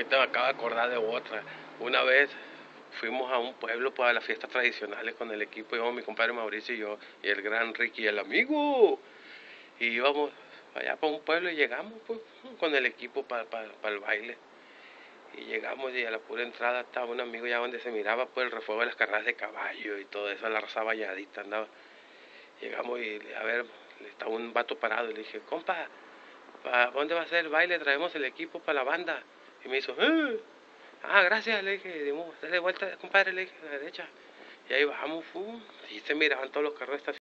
ahorita me acabo de acordar de otra. Una vez fuimos a un pueblo para las fiestas tradicionales con el equipo, íbamos mi compadre Mauricio y yo, y el gran Ricky, el amigo. Y íbamos allá para un pueblo y llegamos pues, con el equipo para el baile. Y llegamos y a la pura entrada estaba un amigo ya donde se miraba pues el refuego de las carreras de caballo y todo eso, la raza bañadita andaba. Llegamos y a ver, estaba un vato parado y le dije, compa, ¿para dónde va a ser el baile? Traemos el equipo para la banda. Y me hizo, gracias, le dije, dale vuelta, compadre, le dije, a la derecha. Y ahí bajamos, y se miraban todos los carros estacionados.